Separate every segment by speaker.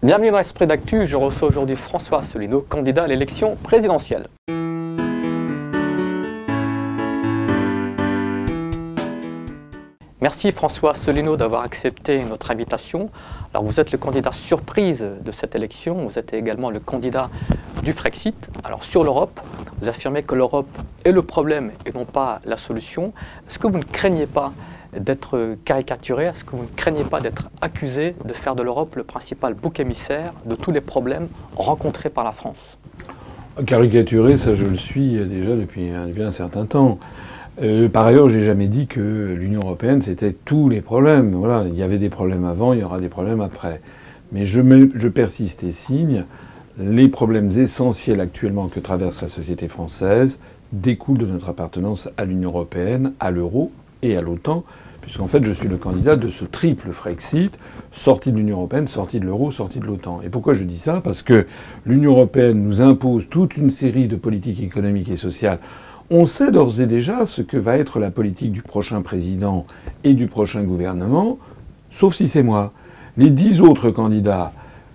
Speaker 1: Bienvenue dans l'Esprit d'Actu, je reçois aujourd'hui François Asselineau, candidat à l'élection présidentielle. Merci François Asselineau d'avoir accepté notre invitation. Alors vous êtes le candidat surprise de cette élection, vous êtes également le candidat du Frexit. Alors sur l'Europe, vous affirmez que l'Europe est le problème et non pas la solution. Est-ce que vous ne craignez pas d'être caricaturé? Est-ce que vous ne craignez pas d'être accusé de faire de l'Europe le principal bouc émissaire de tous les problèmes rencontrés par la France?
Speaker 2: Caricaturé, ça je le suis déjà depuis un certain temps. Par ailleurs, j'ai jamais dit que l'Union européenne c'était tous les problèmes. Voilà, il y avait des problèmes avant, il y aura des problèmes après. Mais je persiste et signe, les problèmes essentiels actuellement que traverse la société française découlent de notre appartenance à l'Union européenne, à l'euro et à l'OTAN, puisqu'en fait je suis le candidat de ce triple Frexit, sorti de l'Union européenne, sorti de l'euro, sorti de l'OTAN. Et pourquoi je dis ça? Parce que l'Union européenne nous impose toute une série de politiques économiques et sociales. On sait d'ores et déjà ce que va être la politique du prochain président et du prochain gouvernement, sauf si c'est moi. Les 10 autres candidats,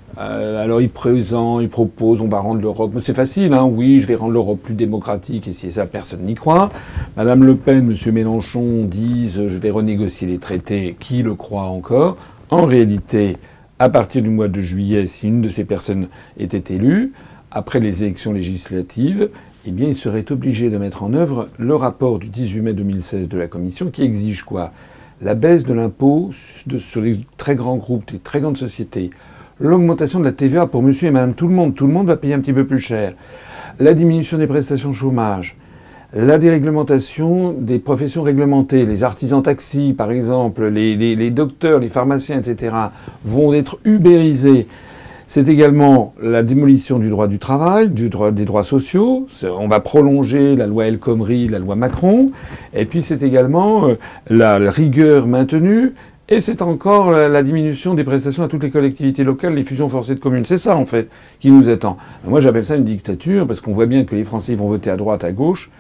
Speaker 2: alors ils proposent, on va rendre l'Europe... C'est facile, hein, oui, je vais rendre l'Europe plus démocratique, et si ça, personne n'y croit. Madame Le Pen, Monsieur Mélenchon disent, je vais renégocier les traités, qui le croit encore? En réalité, à partir du mois de juillet, si une de ces personnes était élue, après les élections législatives, eh bien, il serait obligé de mettre en œuvre le rapport du 18 mai 2016 de la Commission qui exige quoi? La baisse de l'impôt sur les très grands groupes, les très grandes sociétés, l'augmentation de la TVA pour monsieur et madame tout le monde va payer un petit peu plus cher, la diminution des prestations chômage, la déréglementation des professions réglementées, les artisans taxis par exemple, les docteurs, les pharmaciens, etc. vont être ubérisés. C'est également la démolition du droit du travail, des droits sociaux. On va prolonger la loi El Khomri, la loi Macron. Et puis c'est également la rigueur maintenue. Et c'est encore la diminution des prestations à toutes les collectivités locales, les fusions forcées de communes. C'est ça, en fait, qui nous attend. Moi, j'appelle ça une dictature, parce qu'on voit bien que les Français vont voter à droite, à gauche.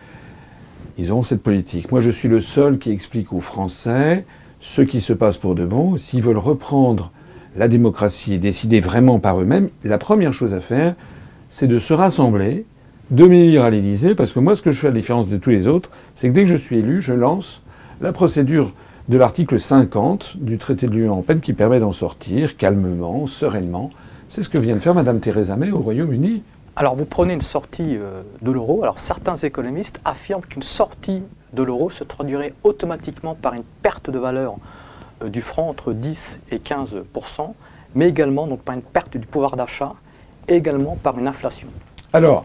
Speaker 2: Ils auront cette politique. Moi, je suis le seul qui explique aux Français ce qui se passe pour de bon. S'ils veulent reprendre la démocratie et décider vraiment par eux-mêmes, la première chose à faire, c'est de se rassembler, de m'élire à l'Élysée, parce que moi, ce que je fais à la différence de tous les autres, c'est que dès que je suis élu, je lance la procédure de l'article 50 du traité de l'Union européenne qui permet d'en sortir calmement, sereinement. C'est ce que vient de faire Mme Theresa May au Royaume-Uni.
Speaker 1: Alors vous prenez une sortie de l'euro. Alors certains économistes affirment qu'une sortie de l'euro se traduirait automatiquement par une perte de valeur du franc entre 10 et 15%, mais également donc, par une perte du pouvoir d'achat et également par une inflation.
Speaker 2: Alors,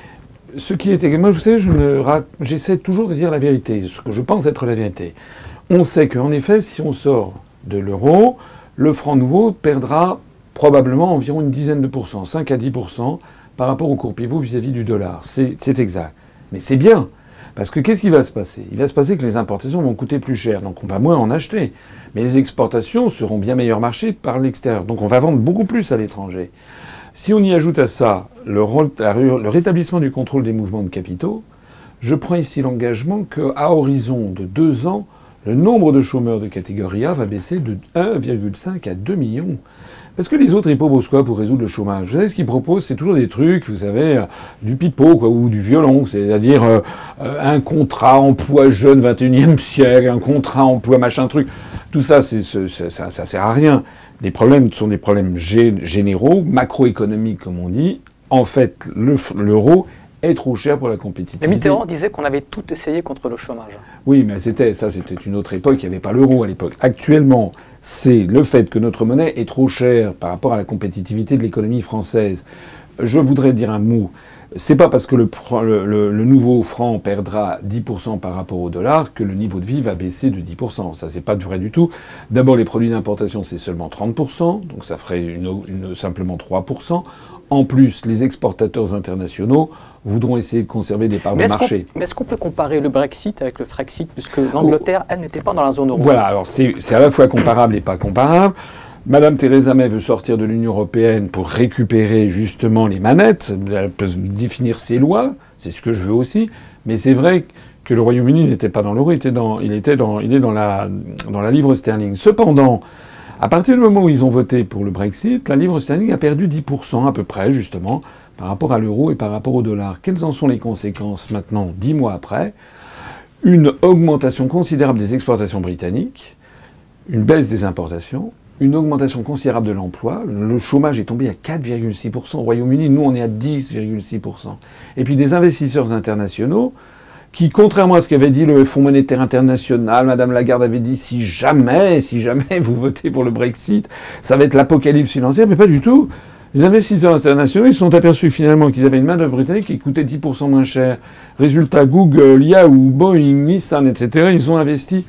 Speaker 2: ce qui est également, vous savez, j'essaie toujours de dire la vérité, ce que je pense être la vérité. On sait qu'en effet, si on sort de l'euro, le franc nouveau perdra probablement environ une dizaine de pourcents, 5 à 10% par rapport au cours pivot vis-à-vis du dollar. C'est exact. Mais c'est bien. Parce que qu'est-ce qui va se passer? Il va se passer que les importations vont coûter plus cher, donc on va moins en acheter. Mais les exportations seront bien meilleur marché par l'extérieur, donc on va vendre beaucoup plus à l'étranger. Si on y ajoute à ça le rétablissement du contrôle des mouvements de capitaux, je prends ici l'engagement qu'à horizon de 2 ans, le nombre de chômeurs de catégorie A va baisser de 1,5 à 2 millions. Parce que les autres, ils proposent quoi pour résoudre le chômage? Vous savez, ce qu'ils proposent, c'est toujours des trucs, vous savez, du pipeau, quoi, ou du violon. C'est-à-dire un contrat emploi jeune 21e siècle, un contrat emploi machin truc. Tout ça, ça sert à rien. Les problèmes sont des problèmes généraux, macroéconomiques, comme on dit. En fait, l'euro est trop cher pour la compétitivité.
Speaker 1: Mais Mitterrand disait qu'on avait tout essayé contre le chômage.
Speaker 2: Oui, mais c'était une autre époque, il n'y avait pas l'euro à l'époque. Actuellement, c'est le fait que notre monnaie est trop chère par rapport à la compétitivité de l'économie française. Je voudrais dire un mot. C'est pas parce que le nouveau franc perdra 10% par rapport au dollar que le niveau de vie va baisser de 10%. Ça, c'est pas vrai du tout. D'abord, les produits d'importation, c'est seulement 30%, donc ça ferait simplement 3%. En plus, les exportateurs internationaux voudront essayer de conserver des parts de marché.
Speaker 1: Mais est-ce qu'on peut comparer le Brexit avec le Frexit, puisque l'Angleterre, elle, n'était pas dans la zone euro?
Speaker 2: Voilà, alors c'est à la fois comparable et pas comparable. Madame Theresa May veut sortir de l'Union européenne pour récupérer justement les manettes, elle peut définir ses lois, c'est ce que je veux aussi, mais c'est vrai que le Royaume-Uni n'était pas dans l'euro, il est dans la livre sterling. Cependant, À partir du moment où ils ont voté pour le Brexit, la livre sterling a perdu 10% à peu près, justement, par rapport à l'euro et par rapport au dollar. Quelles en sont les conséquences maintenant, 10 mois après? Une augmentation considérable des exportations britanniques, une baisse des importations, une augmentation considérable de l'emploi. Le chômage est tombé à 4,6%. Au Royaume-Uni, nous, on est à 10,6%. Et puis des investisseurs internationaux qui, contrairement à ce qu'avait dit le Fonds monétaire international, Madame Lagarde avait dit si jamais vous votez pour le Brexit, ça va être l'apocalypse financière, mais pas du tout. Les investisseurs internationaux, ils se sont aperçus finalement qu'ils avaient une main-d'œuvre britannique qui coûtait 10% moins cher. Résultat, Google, Yahoo, Boeing, Nissan, etc., ils ont investi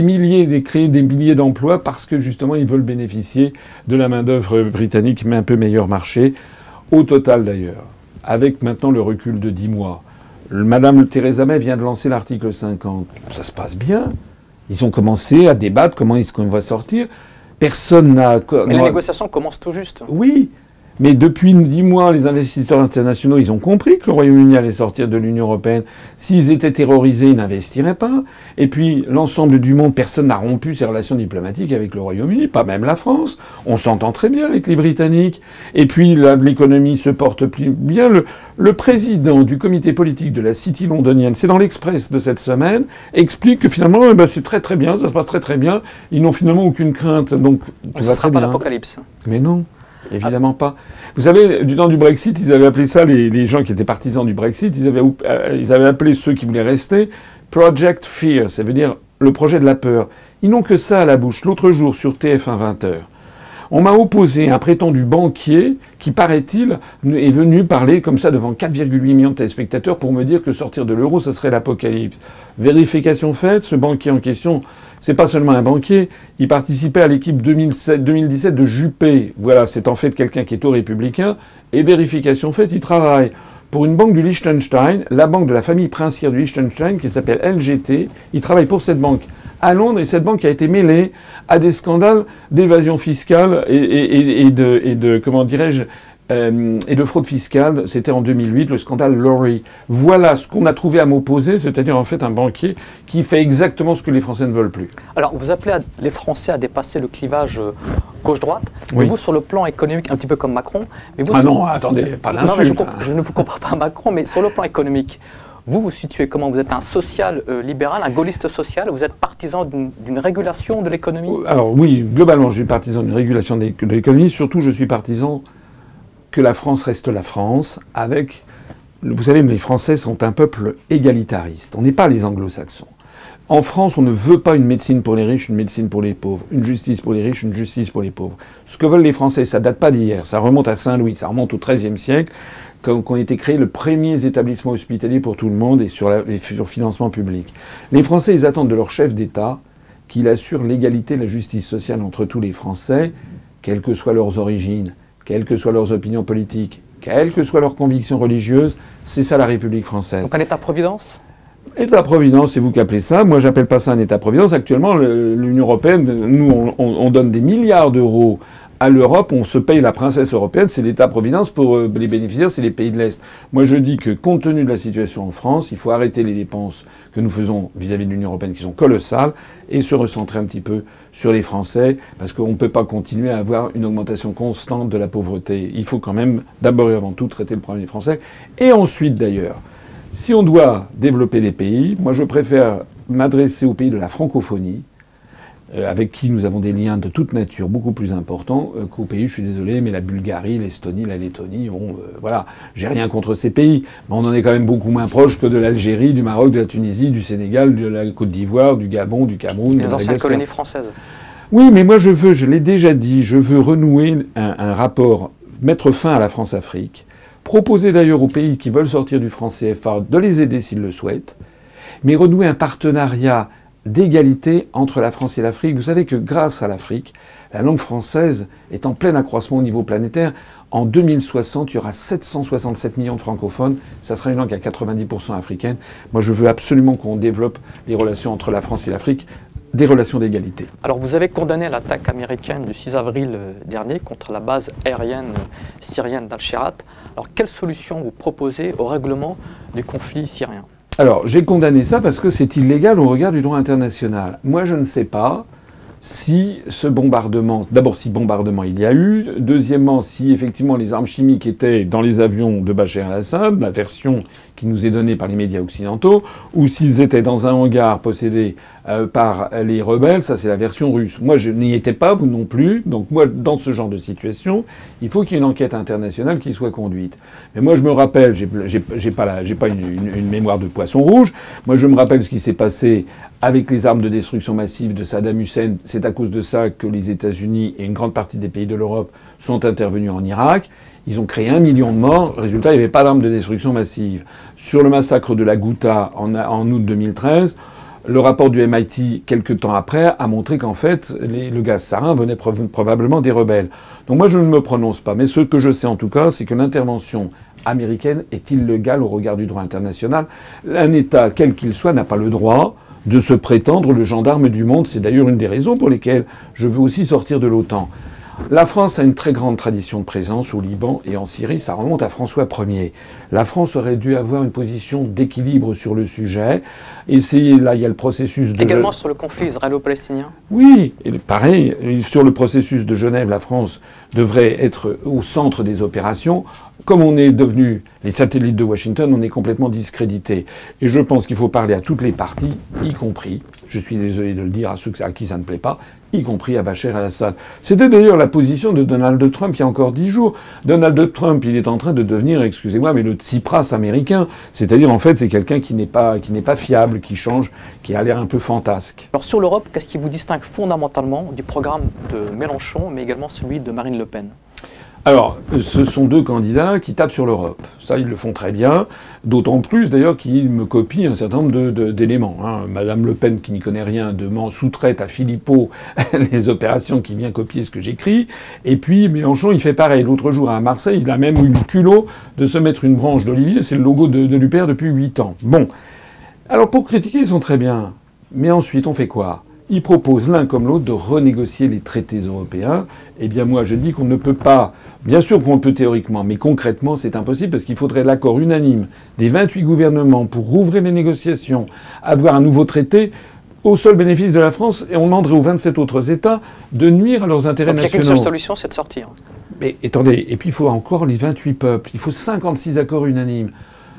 Speaker 2: créé des milliers d'emplois parce que justement ils veulent bénéficier de la main-d'œuvre britannique, mais un peu meilleur marché. Au total d'ailleurs, avec maintenant le recul de 10 mois, Madame Theresa May vient de lancer l'article 50. Ça se passe bien. Ils ont commencé à débattre comment est-ce qu'on va sortir. Personne n'a...
Speaker 1: Mais les négociations commencent tout juste.
Speaker 2: Oui. Mais depuis 10 mois, les investisseurs internationaux, ils ont compris que le Royaume-Uni allait sortir de l'Union européenne. S'ils étaient terrorisés, ils n'investiraient pas. Et puis, l'ensemble du monde, personne n'a rompu ses relations diplomatiques avec le Royaume-Uni, pas même la France. On s'entend très bien avec les Britanniques. Et puis, l'économie se porte plus bien. Le président du comité politique de la City londonienne, c'est dans l'Express de cette semaine, explique que finalement, c'est très très bien, ça se passe très très bien. Ils n'ont finalement aucune crainte. Donc, tout va très bien.
Speaker 1: Ce sera pas l'apocalypse.
Speaker 2: Mais non. Évidemment pas. Vous savez, du temps du Brexit, ils avaient appelé ça, les gens qui étaient partisans du Brexit, ils avaient appelé ceux qui voulaient rester Project Fear, ça veut dire le projet de la peur. Ils n'ont que ça à la bouche. L'autre jour, sur TF1 20h, on m'a opposé un prétendu banquier qui, paraît-il, est venu parler comme ça devant 4,8 millions de téléspectateurs pour me dire que sortir de l'euro, ce serait l'apocalypse. Vérification faite, ce banquier en question, c'est pas seulement un banquier, il participait à l'équipe 2017 de Juppé. Voilà, c'est en fait quelqu'un qui est au républicain. Et vérification faite, il travaille pour une banque du Liechtenstein, la banque de la famille princière du Liechtenstein, qui s'appelle LGT. Il travaille pour cette banque à Londres, et cette banque a été mêlée à des scandales d'évasion fiscale et de comment dirais-je, et de fraude fiscale. C'était en 2008, le scandale Lorry. Voilà ce qu'on a trouvé à m'opposer, c'est-à-dire en fait un banquier qui fait exactement ce que les Français ne veulent plus.
Speaker 1: Alors, vous appelez les Français à dépasser le clivage gauche-droite.
Speaker 2: Oui.
Speaker 1: Mais vous, sur le plan économique, un petit peu comme Macron. Mais vous,
Speaker 2: non, attendez, pas d'insulte.
Speaker 1: Je ne vous compare pas à Macron, mais sur le plan économique, vous vous situez comment? Vous êtes un social-libéral, un gaulliste social, vous êtes partisan d'une régulation de l'économie?
Speaker 2: Alors oui, globalement, je suis partisan d'une régulation de l'économie. Surtout, je suis partisan que la France reste la France, avec... Vous savez, les Français sont un peuple égalitariste. On n'est pas les anglo-saxons. En France, on ne veut pas une médecine pour les riches, une médecine pour les pauvres. Une justice pour les riches, une justice pour les pauvres. Ce que veulent les Français, ça date pas d'hier. Ça remonte à Saint-Louis, ça remonte au XIIIe siècle, quand ont été créés les premiers établissements hospitaliers pour tout le monde et sur financement public. Les Français, ils attendent de leur chef d'État qu'il assure l'égalité et la justice sociale entre tous les Français, quelles que soient leurs origines, quelles que soient leurs opinions politiques, quelles que soient leurs convictions religieuses. C'est ça la République française.
Speaker 1: Donc un État-providence?
Speaker 2: État-providence, c'est vous qui appelez ça. Moi, j'appelle pas ça un État-providence. Actuellement, l'Union européenne, nous, on donne des milliards d'euros à l'Europe. On se paye la princesse européenne. C'est l'État-providence. Pour les bénéficiaires, c'est les pays de l'Est. Moi, je dis que, compte tenu de la situation en France, il faut arrêter les dépenses que nous faisons vis-à-vis de l'Union européenne, qui sont colossales, et se recentrer un petit peu sur les Français, parce qu'on ne peut pas continuer à avoir une augmentation constante de la pauvreté. Il faut quand même, d'abord et avant tout, traiter le problème des Français. Et ensuite, d'ailleurs, si on doit développer les pays, moi je préfère m'adresser aux pays de la francophonie, avec qui nous avons des liens de toute nature beaucoup plus importants qu'aux pays, je suis désolé, mais la Bulgarie, l'Estonie, la Lettonie, bon, voilà, j'ai rien contre ces pays, mais on en est quand même beaucoup moins proche que de l'Algérie, du Maroc, de la Tunisie, du Sénégal, de la Côte d'Ivoire, du Gabon, du Cameroun.
Speaker 1: Les anciennes colonies françaises.
Speaker 2: Oui, mais moi je l'ai déjà dit, je veux renouer un rapport, mettre fin à la France-Afrique, proposer d'ailleurs aux pays qui veulent sortir du franc CFA de les aider s'ils le souhaitent, mais renouer un partenariat d'égalité entre la France et l'Afrique. Vous savez que grâce à l'Afrique, la langue française est en plein accroissement au niveau planétaire. En 2060, il y aura 767 millions de francophones. Ça sera une langue à 90% africaine. Moi, je veux absolument qu'on développe les relations entre la France et l'Afrique, des relations d'égalité.
Speaker 1: Alors, vous avez condamné l'attaque américaine du 6 avril dernier contre la base aérienne syrienne d'Al-Sherat. Alors, quelle solution vous proposez au règlement du conflit syrien?
Speaker 2: Alors, j'ai condamné ça parce que c'est illégal au regard du droit international. Moi, je ne sais pas si ce bombardement, d'abord si bombardement il y a eu, deuxièmement si effectivement les armes chimiques étaient dans les avions de Bachar el-Assad, la version qui nous est donnée par les médias occidentaux, ou s'ils étaient dans un hangar possédé par les rebelles, ça c'est la version russe. Moi je n'y étais pas, vous non plus, donc moi dans ce genre de situation, il faut qu'il y ait une enquête internationale qui soit conduite. Mais moi je me rappelle, j'ai pas une mémoire de poisson rouge, moi je me rappelle ce qui s'est passé avec les armes de destruction massive de Saddam Hussein. C'est à cause de ça que les États-Unis et une grande partie des pays de l'Europe sont intervenus en Irak. Ils ont créé 1 million de morts. Résultat, il n'y avait pas d'armes de destruction massive. Sur le massacre de la Ghouta en août 2013, le rapport du MIT, quelques temps après, a montré qu'en fait, le gaz sarin venait probablement des rebelles. Donc moi, je ne me prononce pas. Mais ce que je sais en tout cas, c'est que l'intervention américaine est illégale au regard du droit international. Un État, quel qu'il soit, n'a pas le droit de se prétendre le gendarme du monde. C'est d'ailleurs une des raisons pour lesquelles je veux aussi sortir de l'OTAN. La France a une très grande tradition de présence au Liban et en Syrie, ça remonte à François Ier. La France aurait dû avoir une position d'équilibre sur le sujet. Là, il y a le processus de...
Speaker 1: Également sur le conflit israélo-palestinien.
Speaker 2: Oui, et pareil, sur le processus de Genève, la France devrait être au centre des opérations. Comme on est devenu les satellites de Washington, on est complètement discrédité. Et je pense qu'il faut parler à toutes les parties, y compris, je suis désolé de le dire à ceux à qui ça ne plaît pas, y compris à Bachar el-Assad. C'était d'ailleurs la position de Donald Trump il y a encore 10 jours. Donald Trump, il est en train de devenir, excusez-moi, mais le Tsipras américain. C'est-à-dire, en fait, c'est quelqu'un qui n'est pas fiable, qui change, qui a l'air un peu fantasque.
Speaker 1: Alors sur l'Europe, qu'est-ce qui vous distingue fondamentalement du programme de Mélenchon, mais également celui de Marine Le Pen ?
Speaker 2: Alors, ce sont deux candidats qui tapent sur l'Europe. Ça, ils le font très bien. D'autant plus, d'ailleurs, qu'ils me copient un certain nombre d'éléments. Madame Le Pen, qui n'y connaît rien, sous-traite à Philippot les opérations, qui vient copier ce que j'écris. Et puis, Mélenchon, il fait pareil. L'autre jour, à Marseille, il a même eu le culot de se mettre une branche d'olivier. C'est le logo de l'UPR depuis 8 ans. Bon. Alors, pour critiquer, ils sont très bien. Mais ensuite, on fait quoi ? Ils proposent l'un comme l'autre de renégocier les traités européens. Eh bien, moi, je dis qu'on ne peut pas. Bien sûr qu'on peut théoriquement, mais concrètement, c'est impossible parce qu'il faudrait l'accord unanime des 28 gouvernements pour rouvrir les négociations, avoir un nouveau traité au seul bénéfice de la France, et on demanderait aux 27 autres États de nuire à leurs intérêts nationaux.
Speaker 1: Il n'y a qu'une seule solution, c'est de sortir.
Speaker 2: Mais attendez, et puis il faut encore les 28 peuples. Il faut 56 accords unanimes.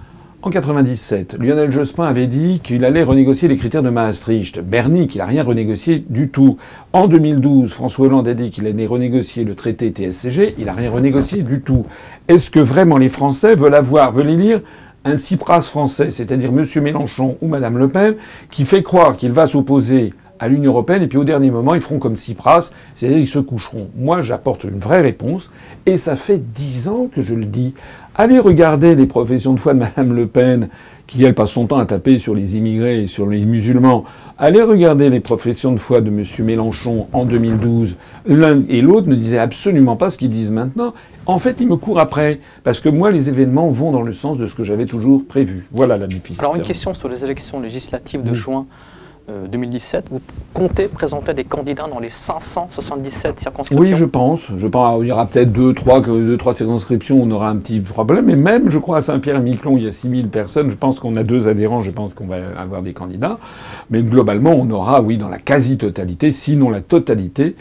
Speaker 2: En 97, Lionel Jospin avait dit qu'il allait renégocier les critères de Maastricht. Bernie, qu'il n'a rien renégocié du tout. En 2012, François Hollande a dit qu'il allait renégocier le traité TSCG. Il n'a rien renégocié du tout. Est-ce que vraiment les Français veulent élire un Tsipras français, c'est-à-dire M. Mélenchon ou Mme Le Pen, qui fait croire qu'il va s'opposer à l'Union européenne, et puis au dernier moment, ils feront comme Tsipras, c'est-à-dire qu'ils se coucheront. Moi, j'apporte une vraie réponse, et ça fait 10 ans que je le dis. Allez regarder les professions de foi de Mme Le Pen, qui, elle, passe son temps à taper sur les immigrés et sur les musulmans. Allez regarder les professions de foi de M. Mélenchon en 2012. L'un et l'autre ne disaient absolument pas ce qu'ils disent maintenant. En fait, ils me courent après, parce que moi, les événements vont dans le sens de ce que j'avais toujours prévu. Voilà la difficulté.
Speaker 1: Alors, une question sur les élections législatives de juin 2017. Vous comptez présenter des candidats dans les 577 circonscriptions ?
Speaker 2: Oui, je pense. Il y aura peut-être deux, trois circonscriptions où on aura un petit problème. Mais même, je crois, à Saint-Pierre-et-Miquelon, il y a 6000 personnes. Je pense qu'on a 2 adhérents. Je pense qu'on va avoir des candidats. Mais globalement, on aura, oui, dans la quasi-totalité, sinon la totalité,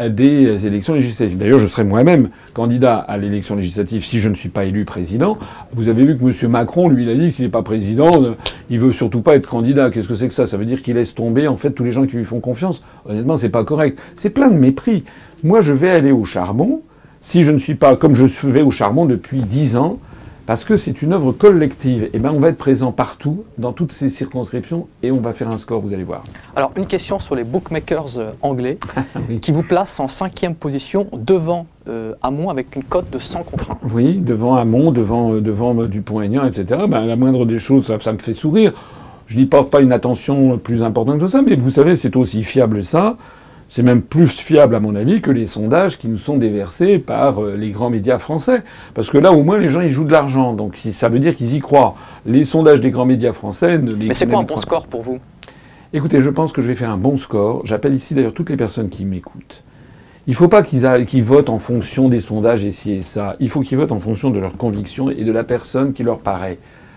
Speaker 2: des élections législatives. D'ailleurs, je serai moi-même candidat à l'élection législative si je ne suis pas élu président. Vous avez vu que M. Macron, lui, il a dit que s'il n'est pas président, il veut surtout pas être candidat. Qu'est-ce que c'est que ça ? Ça veut dire qu'il laisse tomber, en fait, tous les gens qui lui font confiance. Honnêtement, c'est pas correct. C'est plein de mépris. Moi, je vais aller au charbon si je ne suis pas, comme je vais au charbon depuis 10 ans, parce que c'est une œuvre collective. Eh ben, on va être présent partout, dans toutes ces circonscriptions, et on va faire un score, vous allez voir.
Speaker 1: Alors, une question sur les bookmakers anglais, oui, qui vous placent en 5e position devant Hamon avec une cote de 100 contre 1.
Speaker 2: Oui, devant Hamon, devant Dupont-Aignan, etc. Ben, la moindre des choses, ça me fait sourire. Je n'y porte pas une attention plus importante que ça, mais vous savez, c'est aussi fiable ça. C'est même plus fiable, à mon avis, que les sondages qui nous sont déversés par les grands médias français. Parce que là, au moins, les gens, ils jouent de l'argent. Donc, ça veut dire qu'ils y croient. Les sondages des grands médias français ne les...
Speaker 1: Mais c'est quoi un bon score pour vous ?
Speaker 2: Écoutez, je pense que je vais faire un bon score. J'appelle ici, d'ailleurs, toutes les personnes qui m'écoutent. Il ne faut pas qu'ils votent en fonction des sondages et ci et ça. Il faut qu'ils votent en fonction de leurs convictions et de la personne qui leur paraît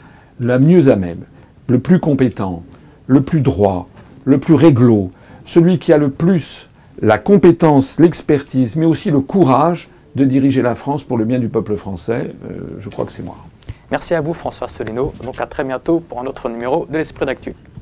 Speaker 2: la mieux à même, le plus compétent, le plus droit, le plus réglo, celui qui a le plus la compétence, l'expertise, mais aussi le courage de diriger la France pour le bien du peuple français. Je crois que c'est moi.
Speaker 1: Merci à vous François Asselineau. Donc à très bientôt pour un autre numéro de l'Esprit d'Actu.